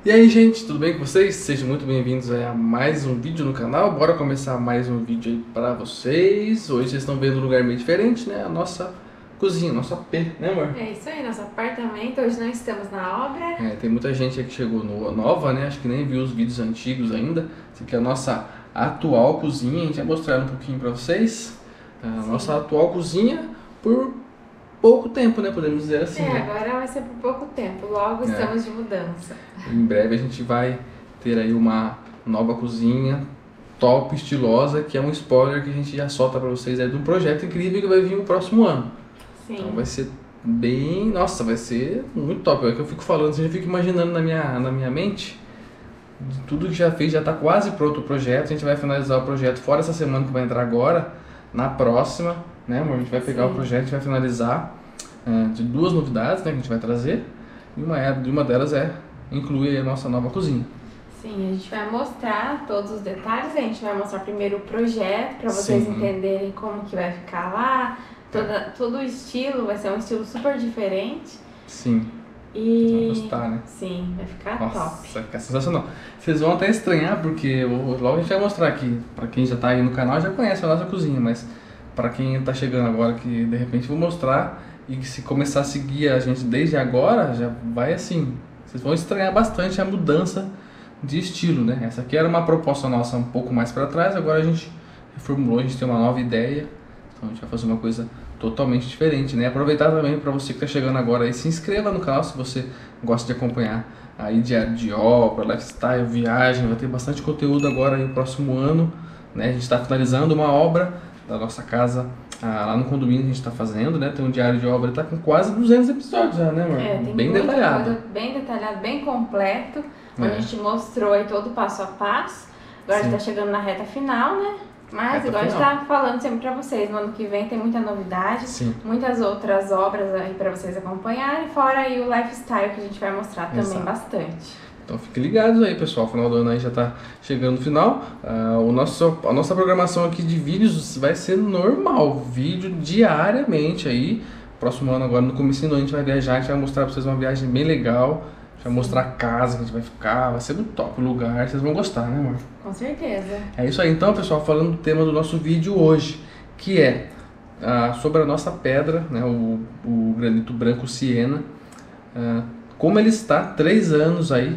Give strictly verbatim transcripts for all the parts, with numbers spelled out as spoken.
E aí, gente, tudo bem com vocês? Sejam muito bem-vindos a mais um vídeo no canal. Bora começar mais um vídeo aí pra vocês. Hoje vocês estão vendo um lugar meio diferente, né? A nossa cozinha, nosso A P, né, amor? É isso aí, nosso apartamento. Hoje não estamos na obra. É, tem muita gente aí que chegou no, nova, né? Acho que nem viu os vídeos antigos ainda. Essa aqui é a nossa atual cozinha. A gente vai mostrar um pouquinho pra vocês. A nossa atual cozinha por pouco tempo, né? Podemos dizer assim. É, né? agora vai ser por pouco tempo. Logo É. estamos de mudança. Em breve a gente vai ter aí uma nova cozinha top, estilosa, que é um spoiler que a gente já solta pra vocês aí de um projeto incrível que vai vir no próximo ano. Sim. Então vai ser bem... Nossa, vai ser muito top. É que eu fico falando, assim, eu fico imaginando na minha, na minha mente de tudo que já fez, já tá quase pronto o projeto. A gente vai finalizar o projeto fora essa semana que vai entrar agora, na próxima, né, amor? A gente vai pegar Sim. o projeto e vai finalizar é, de duas novidades, né, que a gente vai trazer. E uma, é, uma delas é incluir a nossa nova cozinha. Sim, a gente vai mostrar todos os detalhes. A gente vai mostrar primeiro o projeto para vocês Sim. entenderem como que vai ficar lá. Toda, todo o estilo vai ser um estilo super diferente. Sim. E... Vai gostar, né? Sim, vai ficar Nossa, top. vai ficar sensacional. Vocês vão até estranhar, porque eu- logo a gente vai mostrar aqui. Pra quem já tá aí no canal, já conhece a nossa cozinha, mas pra quem tá chegando agora, que de repente eu vou mostrar, e que se começar a seguir a gente desde agora, já vai assim, vocês vão estranhar bastante a mudança de estilo, né? Essa aqui era uma proposta nossa um pouco mais pra trás, agora a gente reformulou, a gente tem uma nova ideia, então a gente vai fazer uma coisa totalmente diferente, né? Aproveitar também para você que tá chegando agora aí, se inscreva no canal se você gosta de acompanhar aí diário de obra, lifestyle, viagem, vai ter bastante conteúdo agora aí no próximo ano, né? A gente está finalizando uma obra da nossa casa ah, lá no condomínio que a gente está fazendo, né? Tem um diário de obra, tá com quase duzentos episódios já, né, amor? É, tem Bem muita detalhado. coisa bem detalhado, bem completo. Onde É. a gente mostrou aí todo o passo a passo. Agora a Sim. gente tá chegando na reta final, né? Mas Reta igual a gente final. tá falando sempre pra vocês, no ano que vem tem muita novidade, Sim. muitas outras obras aí pra vocês acompanharem, fora aí o lifestyle que a gente vai mostrar também Exato. bastante. Então fiquem ligados aí, pessoal. O final do ano aí já tá chegando no final. Ah, o nosso, a nossa programação aqui de vídeos vai ser normal. Vídeo diariamente aí. Próximo ano agora, no comecinho do ano, a gente vai viajar. A gente vai mostrar pra vocês uma viagem bem legal. A gente vai mostrar a casa que a gente vai ficar. Vai ser muito top o lugar. Vocês vão gostar, né, amor? Com certeza. É isso aí. Então, pessoal, falando do tema do nosso vídeo hoje, que é ah, sobre a nossa pedra, né, o, o granito branco Siena. Ah, como ele está três anos aí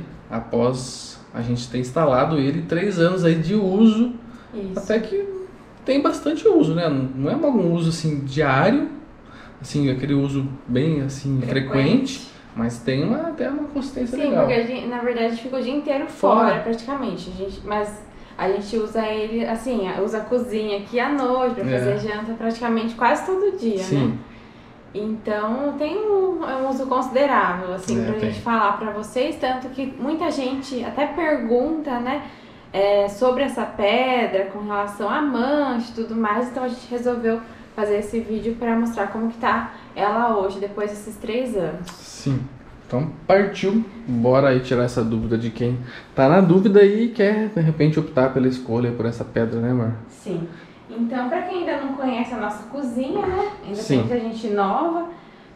após a gente ter instalado ele, três anos aí de uso, Isso. até que tem bastante uso, né? Não é um uso assim diário, assim aquele uso bem assim frequente, mas tem uma até uma consistência Sim, legal. porque a gente, na verdade a gente fica o dia inteiro Fora. fora, praticamente. A gente, mas a gente usa ele, assim, usa a cozinha aqui à noite pra É. fazer janta praticamente quase todo dia, Sim. né? Então tem um, é um uso considerável, assim, É, pra tem. gente falar pra vocês, tanto que muita gente até pergunta, né, é, sobre essa pedra com relação a mancha e tudo mais, então a gente resolveu fazer esse vídeo pra mostrar como que tá ela hoje, depois desses três anos. Sim. Então partiu, bora aí tirar essa dúvida de quem tá na dúvida aí e quer de repente optar pela escolha por essa pedra, né, amor? Sim. Então, pra quem ainda não conhece a nossa cozinha, né? Ainda Sim. tem muita gente nova.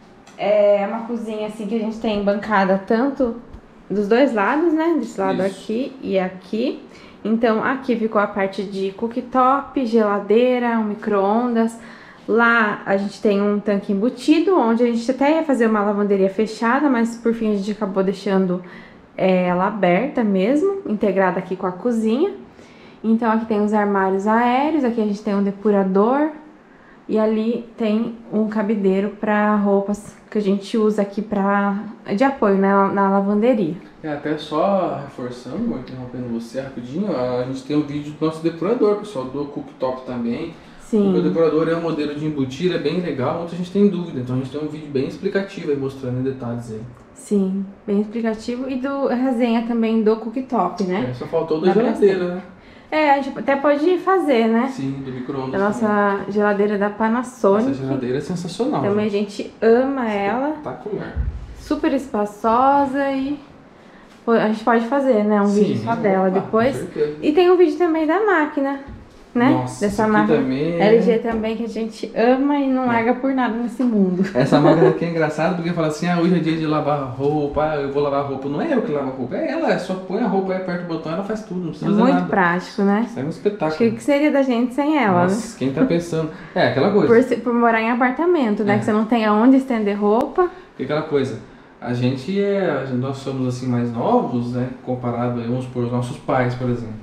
É uma cozinha assim que a gente tem bancada tanto dos dois lados, né? Desse lado Isso. aqui e aqui. Então, aqui ficou a parte de cooktop, geladeira, um micro-ondas. Lá a gente tem um tanque embutido, onde a gente até ia fazer uma lavanderia fechada, mas por fim a gente acabou deixando é, ela aberta mesmo, integrada aqui com a cozinha. Então aqui tem os armários aéreos, aqui a gente tem um depurador e ali tem um cabideiro para roupas que a gente usa aqui pra, de apoio, né, na lavanderia. É, até só reforçando, amor, interrompendo você rapidinho, a gente tem um vídeo do nosso depurador, pessoal, do cooktop também. O meu Sim, depurador é um modelo de embutir, é bem legal, muita gente tem dúvida, então a gente tem um vídeo bem explicativo aí, mostrando em detalhes aí. sim, bem explicativo. E do resenha também do cooktop, né? É, só faltou da Dá pra geladeira, né? É, a gente até pode fazer, né? Sim, do micro-ondas. A nossa geladeira da também. Panasonic. Essa geladeira é sensacional. Também a gente ama ela. Espetacular. Super espaçosa e pô, a gente pode fazer, né? Um Sim, vídeo só dela opa, depois. com certeza. E tem um vídeo também da máquina. né? Nossa, Dessa isso aqui máquina também é- L G também, que a gente ama e não larga por nada nesse mundo. Essa máquina aqui é engraçada porque fala assim, ah, hoje é dia de lavar roupa, ah, eu vou lavar roupa. Não é eu que lavo a roupa, é ela, só põe a roupa aí, aperta o botão, ela faz tudo, não É precisa fazer muito nada. prático, né? Isso é um Acho que espetáculo. o que seria da gente sem ela, Nossa, quem tá pensando... É, aquela coisa. né? Por, se- por morar em apartamento, né? É. Que você não tem aonde estender roupa. E aquela coisa, a gente é, nós somos assim mais novos, né, comparado, aí, vamos por os nossos pais, por exemplo.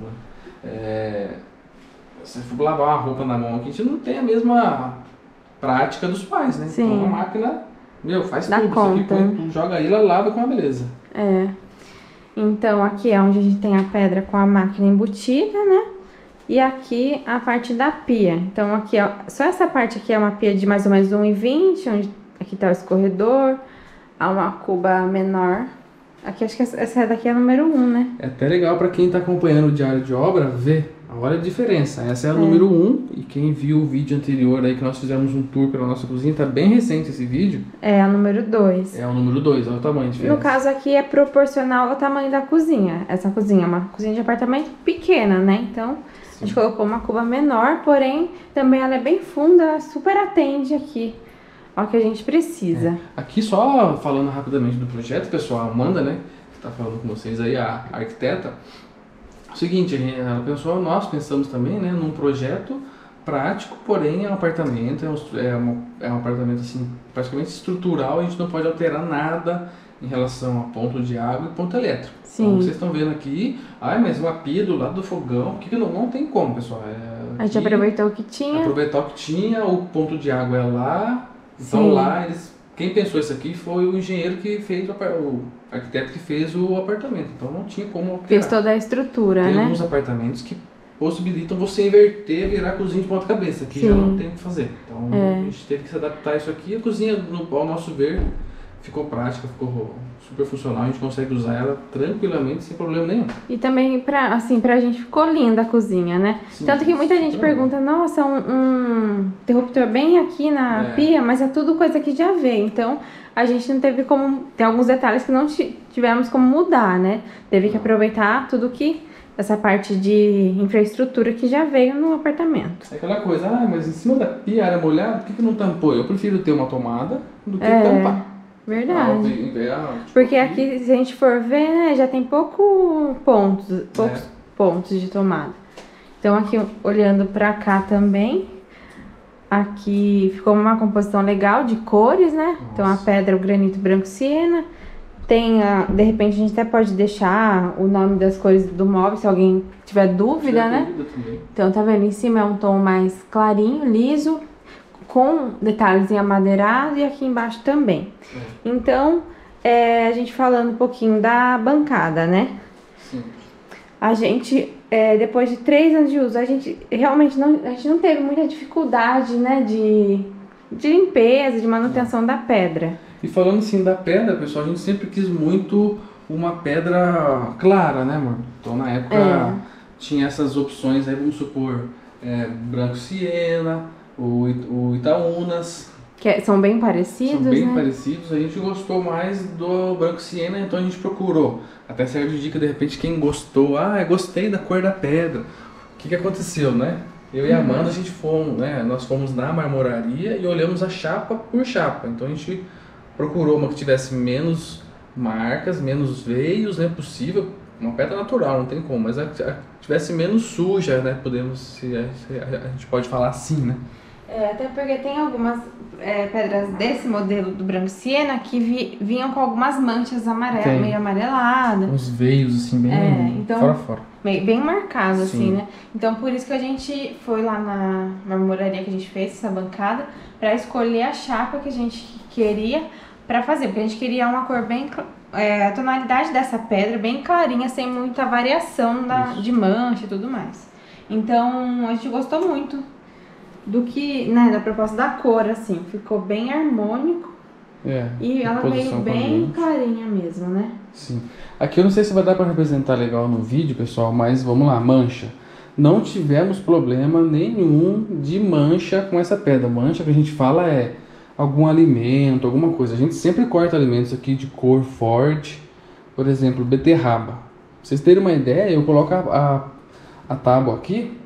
É, se for lavar uma roupa na mão aqui, a gente não tem a mesma prática dos pais, né? Sim. Então a máquina, meu, faz Dá tudo, isso aqui conta. põe tudo, joga aí, ela lava com uma beleza. É. Então, aqui é onde a gente tem a pedra com a máquina embutida, né? E aqui a parte da pia. Então, aqui, ó, só essa parte aqui é uma pia de mais ou menos um e vinte, onde aqui tá o escorredor, há uma cuba menor. Aqui, acho que essa daqui é a número um, né? É até legal para quem está acompanhando o diário de obra ver a hora de diferença. Essa é a É. número um e quem viu o vídeo anterior aí que nós fizemos um tour pela nossa cozinha, tá bem recente esse vídeo, É a número dois. é o número dois, olha o tamanho diferente. No caso aqui é proporcional ao tamanho da cozinha. Essa cozinha é uma cozinha de apartamento pequena, né? Então, a gente colocou uma cuba menor, porém, também ela é bem funda, super atende aqui ao que a gente precisa. Aqui só falando rapidamente do projeto, pessoal, a Amanda, né, que tá falando com vocês aí, a arquiteta. É o seguinte, a gente- ela pensou, nós pensamos também, né, num projeto prático, porém é um apartamento, é um, é um, é um apartamento assim, praticamente estrutural, a gente não pode alterar nada em relação a ponto de água e ponto elétrico. Sim. Então, vocês estão vendo aqui, ai, mas uma pia do lado do fogão, que que não, não tem como, pessoal. É, A gente aqui, aproveitou o que tinha. aproveitar o que tinha, o ponto de água é lá, então Sim. lá eles, quem pensou isso aqui foi o engenheiro que fez, o, apar- o arquiteto que fez o apartamento, então não tinha como alterar. Fez toda a estrutura, Tem né? alguns apartamentos que possibilitam você inverter, virar a cozinha de ponta cabeça, que já Sim. não tem o que fazer. Então É. a gente teve que se adaptar a isso aqui, a cozinha, no, ao nosso ver, ficou prática, ficou super funcional, a gente consegue usar ela tranquilamente, sem problema nenhum. E também, pra, assim, pra gente ficou linda a cozinha, né? Sim, Tanto que muita gente super pergunta, nossa, um, um interruptor bem aqui na É. pia, mas é tudo coisa que já veio. Então, a gente não teve como... Tem alguns detalhes que não ti- tivemos como mudar, né? Teve que aproveitar tudo que... Essa parte de infraestrutura que já veio no apartamento. É aquela coisa, ah, mas em cima da pia era molhado, por que, que não tampou? Eu prefiro ter uma tomada do que É, tampar. Verdade. Ah, vem- vem- ah, tipo, Porque aqui, se a gente for ver, né, já tem pouco pontos, poucos É. pontos de tomada. Então aqui, olhando pra cá também, aqui ficou uma composição legal de cores, né? Então a Nossa. pedra, o granito branco siena. Tem, a, de repente, a gente até pode deixar o nome das cores do móvel, se alguém tiver dúvida, tiver né? dúvida também. Então, tá vendo? Em cima é um tom mais clarinho, liso, com detalhes em amadeirado e aqui embaixo também. É. Então, é, a gente falando um pouquinho da bancada, né? Sim. A gente, é, depois de três anos de uso, a gente realmente não, a gente não teve muita dificuldade, né? De, de limpeza, de manutenção da pedra. E falando assim da pedra, pessoal, a gente sempre quis muito uma pedra clara, né, amor? Então na época É. tinha essas opções aí, vamos supor, é, branco siena, o, It- o Itaúnas, Que é- são bem parecidos, são bem né? parecidos. A gente gostou mais do branco siena, então a gente procurou. Até serve de dica, de repente, quem gostou, ah, eu gostei da cor da pedra. O que que aconteceu, né? Eu e a Amanda, a gente fomos, né, nós fomos na marmoraria e olhamos a chapa por chapa. Então a gente procurou uma que tivesse menos marcas, menos veios, né, possível. Uma pedra natural, não tem como, mas a que a que tivesse menos suja, né, podemos, se a, se a- a gente pode falar assim, né. É, até porque tem algumas é, pedras desse modelo do branco siena que vi- vinham com algumas manchas amarelas, Tem. meio amareladas. Uns veios, assim, bem É, então- fora fora. Meio, bem marcado, assim, Sim. né? Então, por isso que a gente foi lá na marmoraria que a gente fez, essa bancada, pra escolher a chapa que a gente queria pra fazer. Porque a gente queria uma cor bem... cl- é, a tonalidade dessa pedra bem clarinha, sem muita variação da, Isso. de mancha e tudo mais. Então, a gente gostou muito do que, né, da proposta da cor, assim. Ficou bem harmônico É, e ela composição veio com a bem gente. clarinha mesmo, né? Sim. Aqui eu não sei se vai dar para representar legal no vídeo, pessoal, mas vamos lá, mancha. Não tivemos problema nenhum de mancha com essa pedra. Mancha que a gente fala é algum alimento, alguma coisa. A gente sempre corta alimentos aqui de cor forte, por exemplo, beterraba. Pra vocês terem uma ideia, eu coloco a, a, a tábua aqui,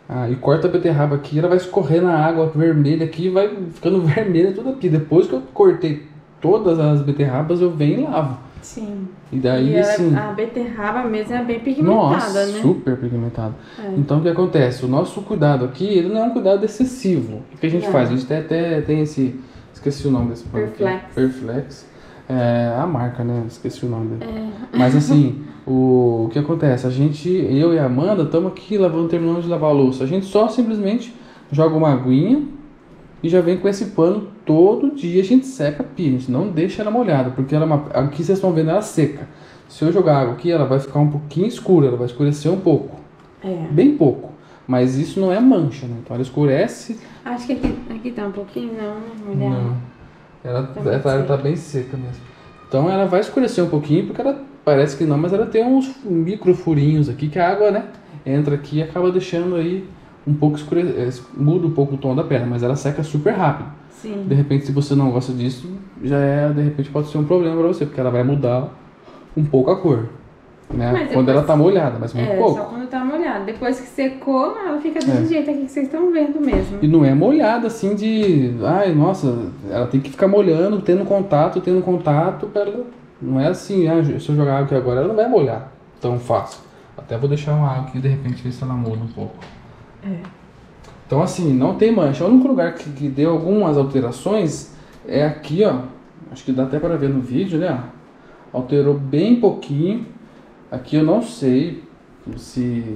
Ah, e corta a beterraba aqui, ela vai escorrer na água vermelha aqui, vai ficando vermelha tudo aqui. Depois que eu cortei todas as beterrabas, eu venho e lavo. Sim. E daí, e ela, assim... a beterraba mesmo é bem pigmentada, Nossa, né? super pigmentada. É. Então, o que acontece? O nosso cuidado aqui, ele não é um cuidado excessivo. O que a gente Não. faz? A gente até, até tem esse... Esqueci o nome desse pano aqui. Perflex. Perflex. É a marca, né? Esqueci o nome dele. É. Mas assim, o, o que acontece? A gente, eu e a Amanda, estamos aqui lavando, terminando de lavar a louça. A gente só simplesmente joga uma aguinha e já vem com esse pano todo dia. A gente seca a pia, a gente não deixa ela molhada, porque ela é uma, aqui vocês estão vendo ela seca. Se eu jogar água aqui, ela vai ficar um pouquinho escura, ela vai escurecer um pouco. É. Bem pouco. Mas isso não é mancha, né? Então ela escurece. Acho que aqui, aqui tá um pouquinho, não, mulher. Não. Ela, Tá ela, muito ela tá seca. bem seca mesmo. Então ela vai escurecer um pouquinho, porque ela parece que não, mas ela tem uns micro furinhos aqui que a água, né, entra aqui e acaba deixando aí um pouco escure... muda um pouco o tom da pedra, mas ela seca super rápido. Sim. De repente, se você não gosta disso, já é, de repente pode ser um problema pra você, porque ela vai mudar um pouco a cor, né? Mas Quando depois- ela tá molhada, mas muito É, pouco. só quando tá molhado. Depois que secou, ela fica desse É. jeito aqui que vocês estão vendo mesmo. E não é molhada assim de, ai, nossa, ela tem que ficar molhando, tendo contato, tendo contato, pra ela... não é assim, ah, se eu jogar água aqui agora, ela não vai molhar tão fácil. Até vou deixar uma água aqui, de repente, ver se ela muda um pouco. É. Então assim, não tem mancha. O único lugar que, que deu algumas alterações é aqui, ó. Acho que dá até para ver no vídeo, né? Alterou bem pouquinho. Aqui eu não sei se...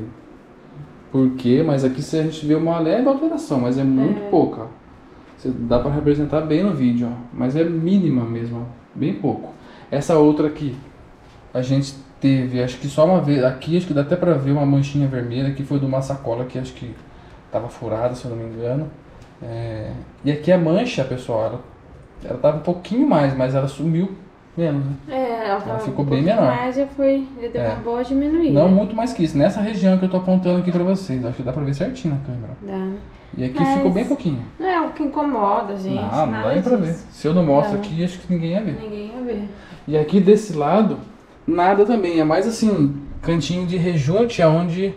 por quê, mas aqui a gente vê uma leve alteração, mas é muito É. pouca. Ó. Você dá para representar bem no vídeo, ó. Mas é mínima mesmo, ó. Bem pouco. Essa outra aqui, a gente teve, acho que só uma vez, aqui acho que dá até para ver uma manchinha vermelha, que foi de uma sacola que acho que tava furada, se eu não me engano. É... E aqui a mancha, pessoal, ela, ela tava um pouquinho mais, mas ela sumiu menos, né? É, ela, tava ficou um bem pouquinho menor. mais, já foi, já deu É. uma boa diminuída. Não muito mais que isso, nessa região que eu tô apontando aqui pra vocês, acho que dá pra ver certinho na câmera. Dá. E aqui Mas ficou bem pouquinho. Não é o que incomoda a gente, Não, não nada dá nem pra ver. disso. Se eu não mostro Não. aqui, acho que ninguém ia ver. Ninguém ia ver. E aqui desse lado, nada também, é mais assim, cantinho de rejunte, aonde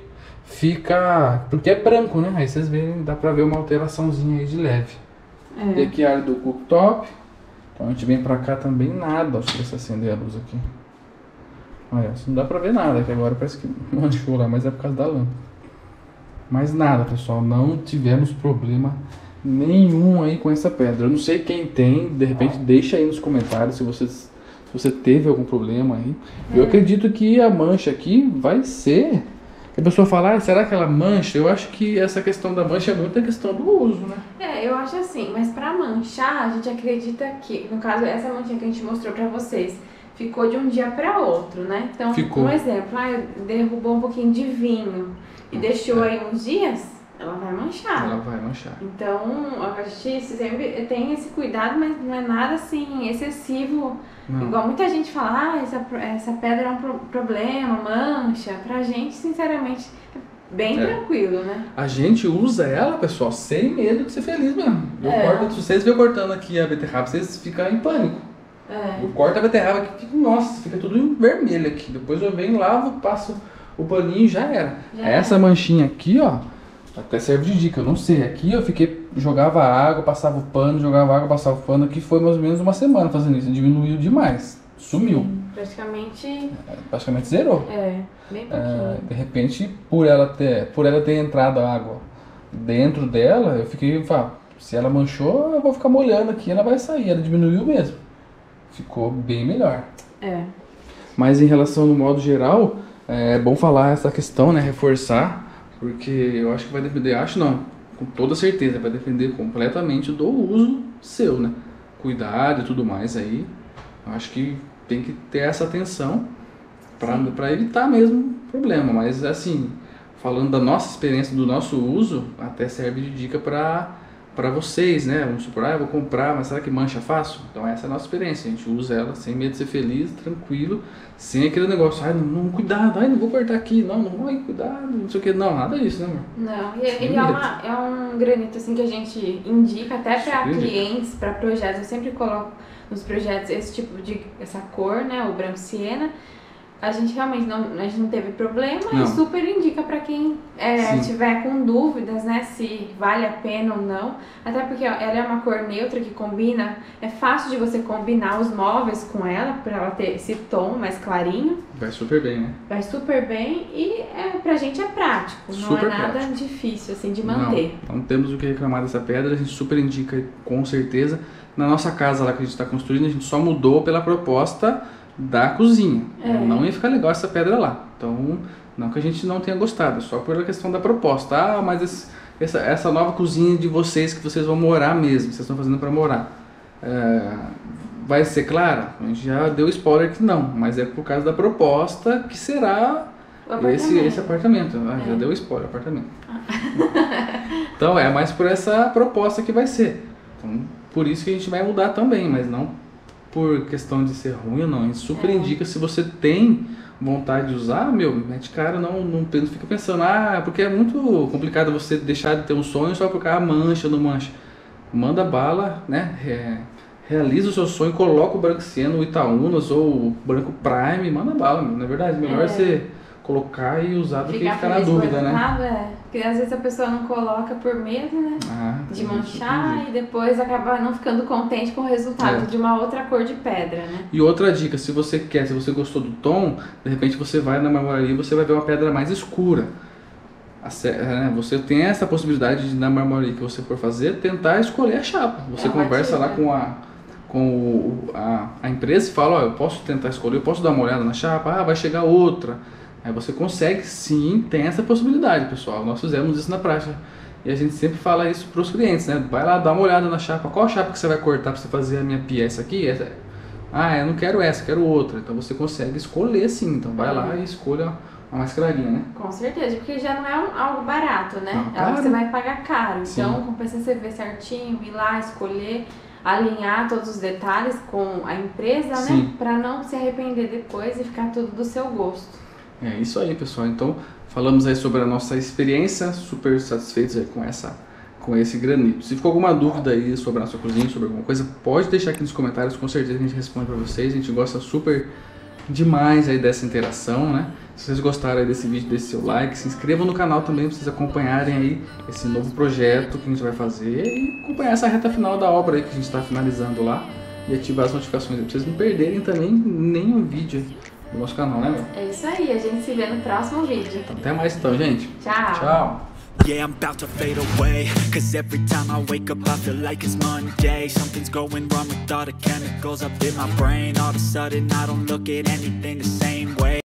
fica, porque é branco, né? Aí vocês veem, dá pra ver uma alteraçãozinha aí de leve. E É. aqui a área do cooktop, então a gente vem pra cá também, nada, acho que se acender a luz aqui. Olha, não dá pra ver nada, que agora parece que manchou lá, mas é por causa da lâmpada. Mas nada, pessoal, não tivemos problema nenhum aí com essa pedra. Eu não sei quem tem, de repente deixa aí nos comentários se vocês, se você teve algum problema aí. Eu acredito que a mancha aqui vai ser... A pessoa fala, ah, será que ela mancha? Eu acho que essa questão da mancha é muita questão do uso, né? É, eu acho assim, mas pra manchar, a gente acredita que, no caso, essa manchinha que a gente mostrou pra vocês, ficou de um dia pra outro, né? Então, Ficou. um exemplo, ah, derrubou um pouquinho de vinho e deixou aí uns dias, ela vai manchar. Ela vai manchar. Então, a gente sempre tem esse cuidado, mas não é nada assim excessivo. Não. Igual muita gente fala, ah, essa, essa pedra é um pro- problema, mancha. Pra gente, sinceramente, é bem É. tranquilo, né? A gente usa ela, pessoal, sem medo de ser feliz mesmo. Eu É. corto, se vocês verem eu cortando aqui a beterraba, vocês ficam em pânico. É. Eu corto a beterraba aqui, fica- nossa, fica tudo em vermelho aqui. Depois eu venho, lavo, passo o paninho e já era. Já Essa manchinha aqui, ó, até serve de dica, eu não sei. Aqui eu fiquei, jogava água, passava o pano, jogava água, passava o pano. Aqui foi mais ou menos uma semana fazendo isso, diminuiu demais. Sumiu. Sim, praticamente, Praticamente zerou. é, bem pouquinho. É, de repente, por ela ter, por ela ter entrado a água dentro dela, eu fiquei, fala, se ela manchou, eu vou ficar molhando aqui, ela vai sair. Ela diminuiu mesmo. Ficou bem melhor. É. Mas em relação no modo geral, é bom falar essa questão, né, reforçar, porque eu acho que vai depender, acho não, com toda certeza, vai depender completamente do uso seu, né? Cuidado e tudo mais aí. Eu acho que tem que ter essa atenção Sim. para evitar mesmo problema, mas assim, falando da nossa experiência, do nosso uso, até serve de dica para para vocês, né? Vamos supor, ah, eu vou comprar, mas será que mancha fácil? Então essa é a nossa experiência, a gente usa ela sem medo de ser feliz, tranquilo, sem aquele negócio, ai, não, não, cuidado, ai, não vou cortar aqui, não, não, ai, cuidado, não sei o que, não, nada disso, né, amor? Não, e, Sem e é, medo. uma, é um granito assim que a gente indica até para Super indica. clientes, para projetos. Eu sempre coloco nos projetos esse tipo de, essa cor, né, o branco siena, A gente realmente não, a gente não teve problema Não. e super indica para quem é, tiver com dúvidas, né, se vale a pena ou não. Até porque ó, ela é uma cor neutra que combina, é fácil de você combinar os móveis com ela, para ela ter esse tom mais clarinho. Vai super bem, né? Vai super bem e é, pra gente é prático, Super não é nada prático. difícil assim de manter. Não, não temos o que reclamar dessa pedra, a gente super indica com certeza. Na nossa casa lá que a gente está construindo, a gente só mudou pela proposta da cozinha. É. Não ia ficar legal essa pedra lá. Então, não que a gente não tenha gostado, só pela questão da proposta. Ah, mas esse, essa, essa nova cozinha de vocês, que vocês vão morar mesmo, vocês estão fazendo para morar, é, vai ser clara? A gente já deu spoiler que não, mas é por causa da proposta que será apartamento. esse, esse apartamento. Ah, É. Já deu spoiler, apartamento. Então, é mais por essa proposta que vai ser. Então, por isso que a gente vai mudar também, mas não por questão de ser ruim ou não. A gente super É. indica, se você tem vontade de usar, meu, mete cara, não, não, não fica pensando, ah, porque é muito complicado você deixar de ter um sonho só por causa mancha ou não mancha. Manda bala, né? É, realiza o seu sonho, coloca o branco ciano, o Itaúnas ou o branco Prime, manda bala, meu. Na verdade, melhor É. você colocar e usar do que ficar na feliz com o dúvida, né? resultado, é. Porque às vezes a pessoa não coloca por medo, né? Ah, De isso, manchar entendi. e depois acabar não ficando contente com o resultado É. de uma outra cor de pedra, né? E outra dica, se você quer, se você gostou do tom, de repente você vai na marmoraria e você vai ver uma pedra mais escura. A sé- é, Você tem essa possibilidade de, na marmoraria que você for fazer, tentar escolher a chapa. Você É uma conversa lá dica. com a com o, a, a empresa e fala, ó, eu posso tentar escolher, eu posso dar uma olhada na chapa, ah, vai chegar outra. Aí você consegue, sim, tem essa possibilidade, pessoal. Nós fizemos isso na prática. E a gente sempre fala isso para os clientes, né? Vai lá, dá uma olhada na chapa. Qual chapa que você vai cortar para você fazer a minha pia? Essa aqui? Essa? Ah, eu não quero essa, quero outra. Então você consegue escolher, sim. Então vai lá e escolha a mais clarinha, né? Com certeza, porque já não é um- algo barato, né? Não, É algo claro. que você vai pagar caro. Sim. Então, compensa você ver certinho, ir lá, escolher, alinhar todos os detalhes com a empresa, Sim. né? Pra não se arrepender depois e ficar tudo do seu gosto. É isso aí, pessoal. Então, falamos aí sobre a nossa experiência, super satisfeitos aí com essa, com esse granito. Se ficou alguma dúvida aí sobre a nossa cozinha, sobre alguma coisa, pode deixar aqui nos comentários, com certeza a gente responde para vocês. A gente gosta super demais aí dessa interação, né? Se vocês gostaram aí desse vídeo, deixe seu like, se inscrevam no canal também para vocês acompanharem aí esse novo projeto que a gente vai fazer e acompanhar essa reta final da obra aí que a gente está finalizando lá e ativar as notificações aí, para vocês não perderem também nenhum vídeo do nosso canal, né, meu? É isso aí, a gente se vê no próximo vídeo. Até mais então, gente. Tchau! Tchau. Yeah, I'm about to fade away. Cause every time I wake up I feel like it's Monday. Something's going wrong with all the chemicals up in my brain. All of a sudden I don't look at anything the same way.